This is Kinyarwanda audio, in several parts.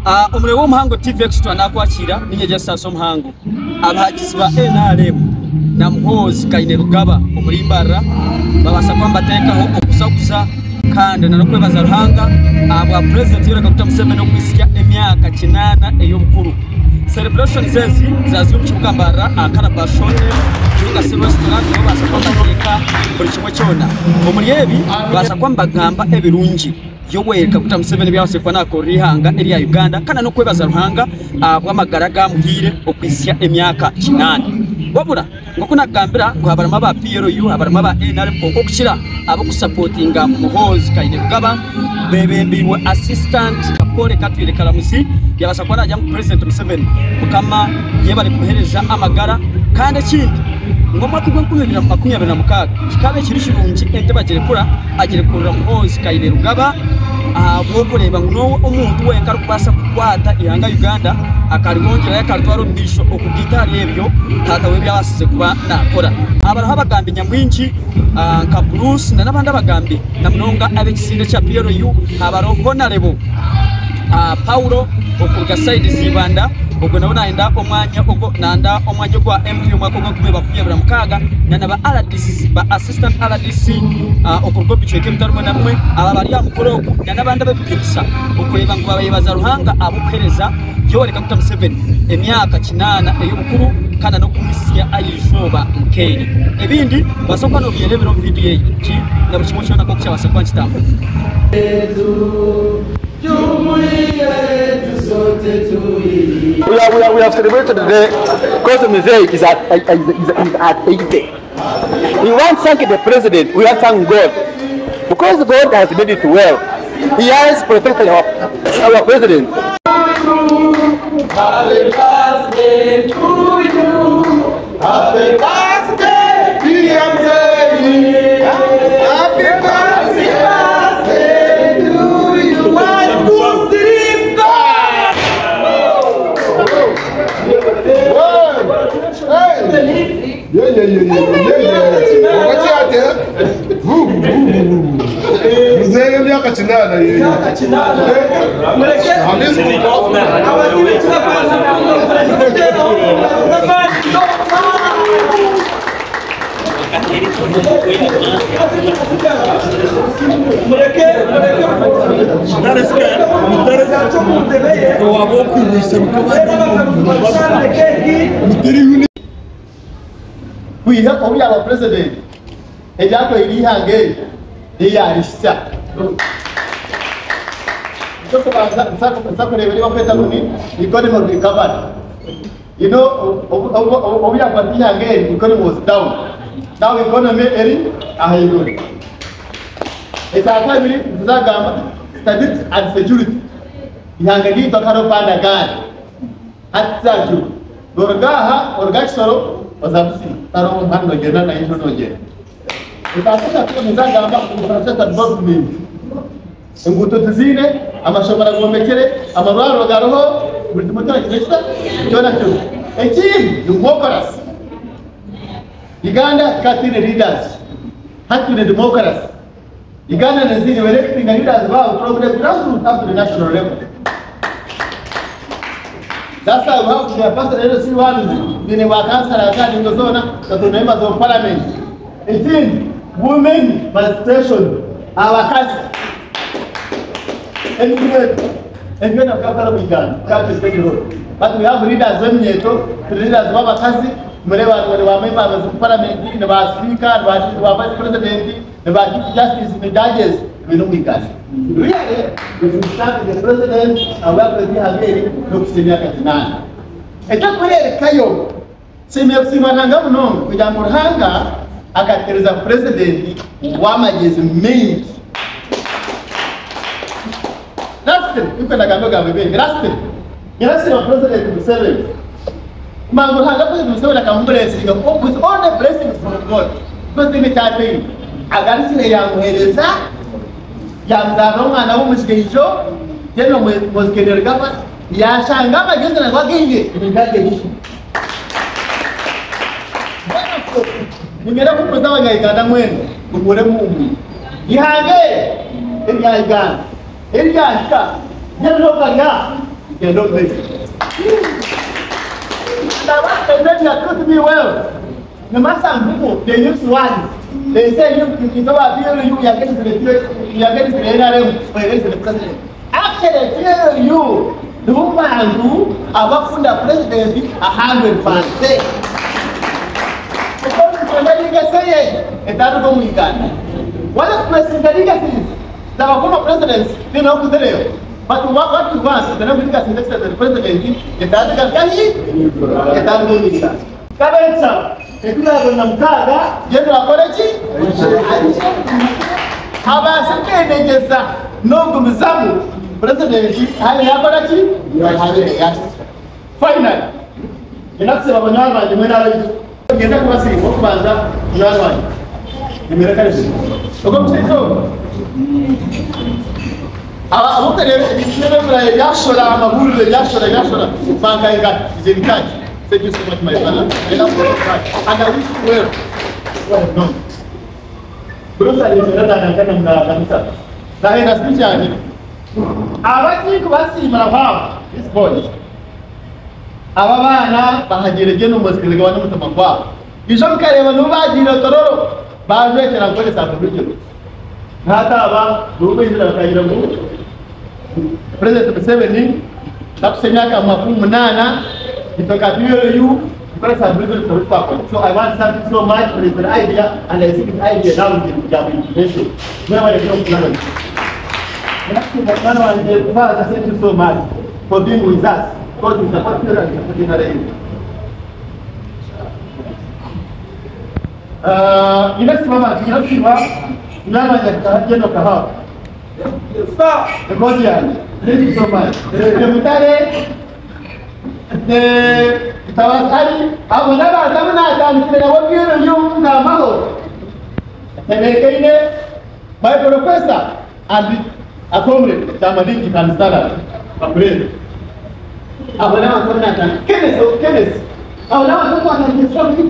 umurebo w'umuhango TV Extra nakwakira ninyeje saso muhango abahagizi ba NRM na Muhozi Kainerugaba umurimbara babasa kwambatekaho okusakuza kandi na kwebaza ruhanga aba president yore Dr. Museveni no kwisya emyaka 8 ey'obukuru celebration zezi zazwi mukibugambara akarabashone Tuga restaurant yo basa kwambateka buri kimwe cyona umuriyebi basa kwambagamba ebirungi Yoweri Kaguta Museveni byase kwa nako rihanga eri ya Uganda kana no kwebaza ruhanga bw'amagaraga muhire okwisya emyaka 8 wabura ngoko nagambira ngo habarama ba PRU habarama ba NRM konko kukira abo kusupportinga Muhozi Kainerugaba bebembiwe assistant Kapole Katwire Kalamusi yabasa kwa najya mu President Museveni mukama yebali kumuhereza amagara kandi kindi ngoma kugwe makumyabiri na mukaga kikabe kirishirungi ente bagerekura agerekurira Muhozi Kainerugaba abo kureba ngo umuntu wenka rukubasa kukwata ihanga Uganda akaribongera yakartwaro mbisho okugitari ebyo tatawe byabasize kuba nakora abaraho abagambi nyamwinji nka Bruce na nabandi abagambi na munonga abekisinde cha PRU abaro honorable Paulo okuruga side zibanda ubwo nabo naenda omwanya ubwo nanda omwanya gwa MP umwako gwa kubeba kuyabira mukaga nana ba RDC ba assistant RDC okurugo bicheke bitarumwe namwe aba bari amukoro nana banda babipimisa ukureba ngo babayibaza ruhanga abukereza Yoweri Kaguta Museveni emyaka 8 ey'obukuru kana no kumisiya ayishoba mukeri ebindi basokwa no byerebero video iki na buchimo cyona ko cyabasa kwa kitambo We have celebrated today because the mosaic is at 80. We want to thank the president, we want to thank God. Because God has made it well. He has protected our president. Happy birthday to you. Happy birthday, dear Zay. Happy birthday to you. 1, 2, 3, go! Mzee miaka 8 yeye. Miaka 8. We have our president. Ejako ilihange yarisha. Just about every economy recovered. You know, we have again, economy was down. Now economy is high. It's a family, stability and security. Yangani to Karopanda Gan. At Saju. Gorgaha or Gaxoro was absent. Taro Hano General and Indonesia. If I said that I'm not me. Nguto tizine amashobora gomekere amabaro garoho buri muto cyesta cyona cyo ekim democracy Uganda katine leaders had to the democracy Uganda is electing leaders from the grassroots up to the national level. That's how we have to pass the LC one in our council in the zone that the members of parliament. 18 women participation our council. And when a couple of Uganda, but we have leaders when you talk to leaders of our country, whenever members of parliament, the speaker, the vice president, the chief justice, the judges, we know we can. Really, if we start with the president, and we have to be again, look to the Katina. And that's where the Kayo, Simahanga, no, with Amurhanga, there is a president, Wama is main. That's it. You can go baby. That's it. You know, the president Museveni. Mamurhanga president Museveni can bless you with all the blessings from God. Because they make a thing. I got to say, young Hedesa, young Darong, and I almost get show. Then was getting recovered. Yashanga against the Waging. You get up with the guy, Gadamwen, who would have moved. You have it. In Uganda. Iriya yellow kaya they don't listen. And then you are me well. No matter people, they use one. They say you don't appeal you are getting to the NRM, but against the president. After they tell you, the woman and you are working the president 100%. Because the say it doesn't go with that. What the president is, the former presidents, they know who they are. But what you want, the number of the president, it doesn't go with that. Kabensa, ekula namkaga, general college, abasindegeza n'ogumizamu president hali yakolaki final inakusema banyarwa nyemera ngenda kubasi okubanza nyarwa nyemera kale uko msito abukere nyemera yashora amaburu yashora banka inga zirikaje. Thank you so much, my brother. And I wish you well. Well done. Bruce, I will not have done that. Speech. I think what's Marava, this boy. Avana, Bahajirino must be going to Mamba. You don't carry a Nuba, Dino Toro, Barret and Alcohol is Aboriginal. Nata, Ruby, President Museveni, Tapsenaka Mapumanana. If I can hear you, because I'm able to talk. So I want something so much for this idea, and I see this idea now in the implementation. Where I don't plan. Father, thank you so much for being with us. God is a partner and supporting our aim. Next moment, you know, Shiva, Nana Yano Kaha. Stop! The Godian, thank you so much. The Tawasari, I will never come out and what you Namaho. My professor and a comrade, Tamadiki can start a brain. I will never come out and Kenneth. I will never come out and something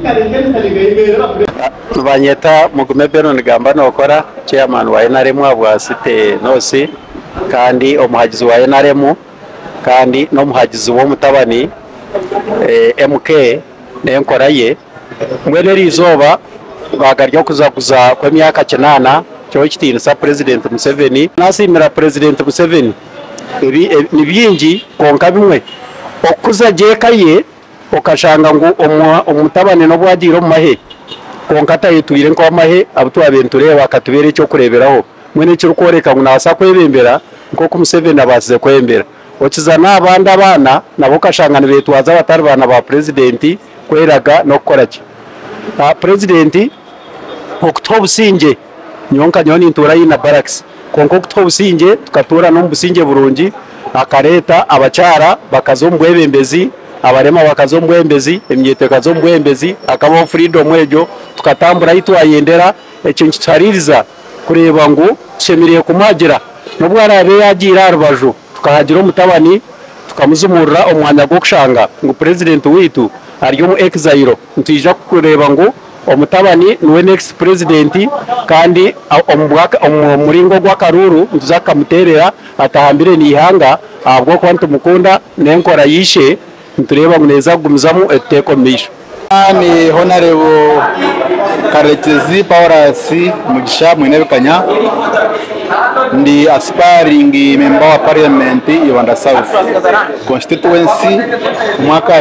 Banyeta Mugume Benon Gamba Nokora, chairman wa NRM wa Site Nosi, kandi omuhagizi wa NRM. Kandi no muhagizi wo mutabani MK nenkoraye mwene rizoba bagaryo kuzakuza kwa myaka 9 cyo kitinisa president Museveni nasimira president Museveni ni byingi konka bimwe okuza jekaye okashanga ngo umutabani no bwagiro mu mahe konka tayitwire nko mahe abutu abenture bakatubere cyo kureberaho mwene cyo koreka ngo nasa kwebembera nko ku Museveni abasize kwembera okizana abandi abana nabo kashangana betwaza abatari bana ba president kweraga no koraki president okutobsinje nyonka nyoni ntura yina barracks konko okutobsinje tukatura no mbusinje burungi akareta abacara bakazombwebembezi abarema bakazombwembezi emyete kazombwembezi akaba freedom ejo tukatambura itwayendera ekyo kitaririza kureba ngo shemiriye kumagira no bwarabe yagira Rubaju tukahagira umutabani tukamuzumurira omwanya gwo kushanga ngo president witu ariyo mu exile ntija kureba ngo omutabani niwe next president kandi omuringo gwa karuru ntuzakamuterera atahambire ni ihanga abwo kwantu mukunda nenkora yishe ntureba neza gumizamu etekomisho ni honorable Karekezi Paulasi Mugisha Mwenebekanya ndi aspiring member wa parliament Iwanda South constituency mwaka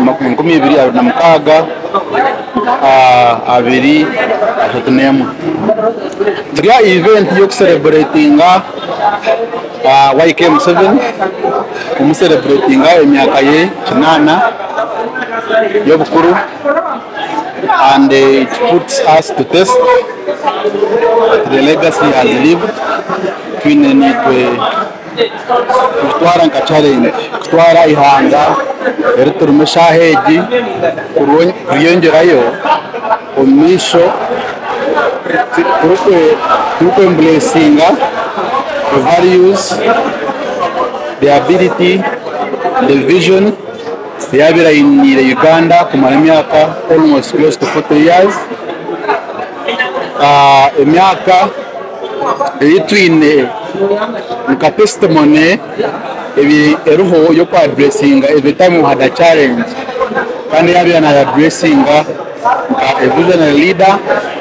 2026 abiri atutunemu tria event yo celebratinga YKM7 celebratinga emyaka ye 8 yo bukuru and it puts us to test the legacy has lived kutwara nka challenge kutwara ihanga eruturumesha heji kuriyongerayo omisho turukwe blessinga the values, the ability, the vision yabira in Uganda kumara myaka almost close to 40 years. Emyaka yitwine nka testimony ebi eruho yo kwa addressinga every time we had a challenge kandi yabi na addressinga a visionary leader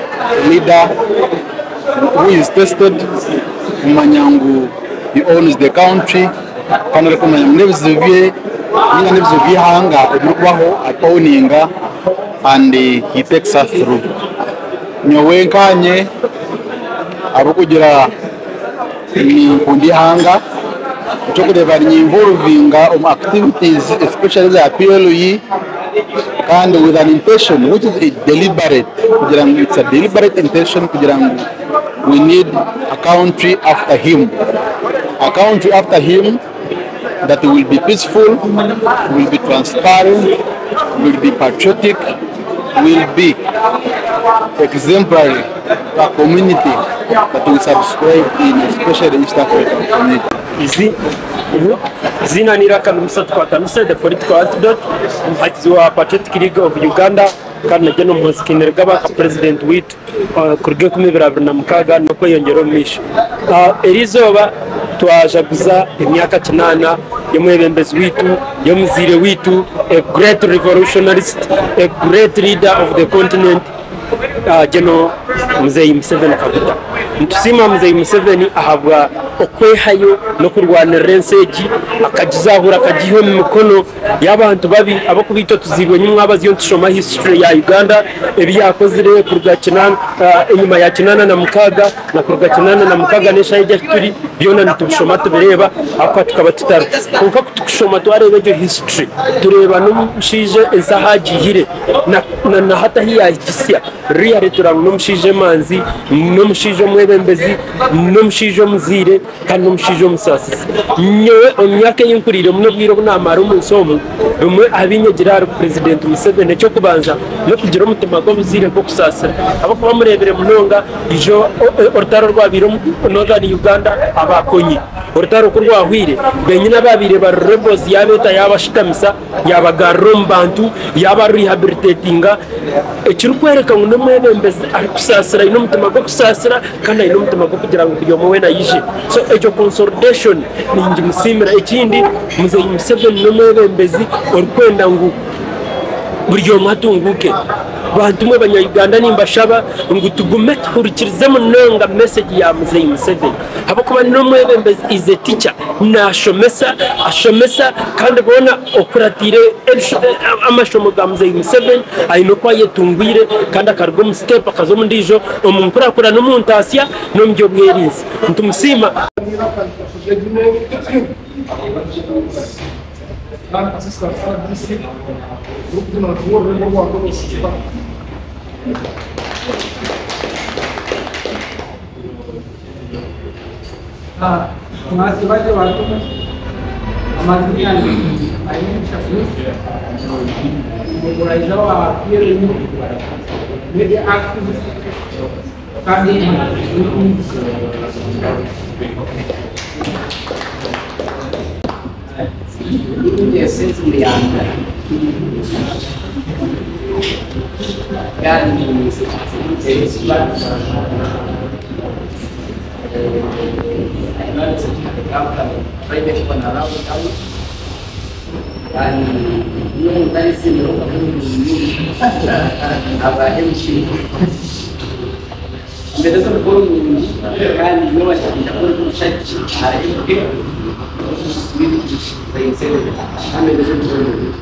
who is tested umanyangu he owns the country kandi rekomanya mnebizo hanga ebikubaho owninga and he takes us through nyowe nkanye abo kugira ni kundi hanga cyo kureba ni involvinga activities especially the PLE and with an intention which is deliberate kugira ngo it's a deliberate intention kugira ngo we need a country after him that will be peaceful, will be transparent, will be patriotic, will be exemplary, a community that will subscribe in, especially East African community. Zina Niraka Numsat, the political antidote, Patriotic League of Uganda, kandi najya no muzikinirwa president witu kurge kumibira na mukaga no kwiyongera misho erizoba twajaguza imyaka 8 yomwebembezi witu yomuzire witu a great revolutionist, a great leader of the continent, General Mzee Museveni Kaguta. Ntusima Mzee Museveni ahabwa okwehayo no kurwanira enseji akajizahura akajiho mu mikono y'abantu babi abo kubito tuzirwe nyumwa abaziyo ntushoma history ya Uganda ebiyakozire kurga kinana inyuma ya kinana na mukaga na kurga kinana na mukaga nesha ijya turi byona ntubishoma tubireba akwa tukaba tutara kuko tukushoma twarebe history tureba n'umushije ensahaji hire na hata hiya gisia riya turang n'umushije manzi n'umushije mwebembezi n'umushije muzire kandi n'umushije musasisi nyewe omyaka y'inkurire muno bwiro kunamara umunsomo rumwe abinyegira president Museveni cyo kubanza no kugira umutima go muzire ko kusasira abo kuba murebere munonga ijo ortaro rwabiro Northern Uganda abakonyi ortaro kurwahwire benyina babire ba rebels yabeta yabashikamisa yabagarombantu yaba rehabilitatinga ekiri kwereka ngo mwebembezi ari kusasira ino mutima go kusasira kandi ino mutima go kugira ngo byo muwe na yije so ejo consolidation ningi musimira ekindi Mzee Museveni no mwebembezi orikwenda ngo buryo matunguke bantu mwe banyayuganda nimbashaba ngo tugume turikirize munonga message ya Mzee Museveni abo kuba no mwebembezi is a teacher ashomesa kandi bona okuratire amashomo ga Mzee Museveni ayino kwa yetungwire kandi akargo mu step akazo mundijo omunkura kura no muntasya no mbyo bwerizi ntumusima masih banyak waktu amazia ni aisha mobilizer wa peer media activist kami ini dia sesungguhnya dan private panarau tahu dan yang dari sini apa MC beda sebelum kan yo masih tidak perlu cek hari ini saya ambil sebelum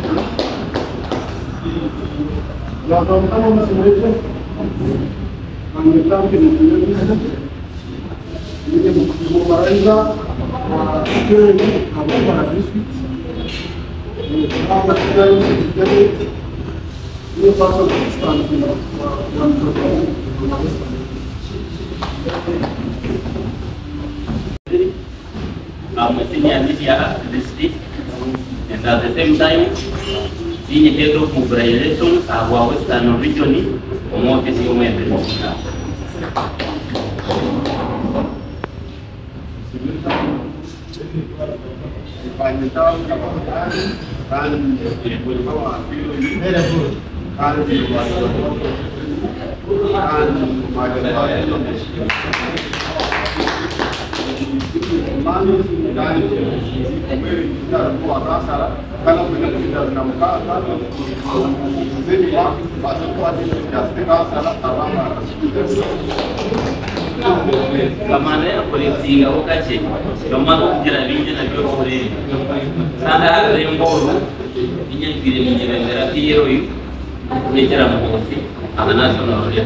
ya kamu masih murid mengetap ini Momaraiza kamu bagus jadi ini pasal standar mestinya media activistic and at the same time ini head of mobilization our western region office umeme amani kandi kumweli kwa kasara kana kwenda kuja na mkaka zeni wa basi kwa ya kasara abama kamana ya politika okache kama kugira binje na byo kore sanda hari mboro inyakire minyerera kiyero yu nekera mukofi abanazo n'orya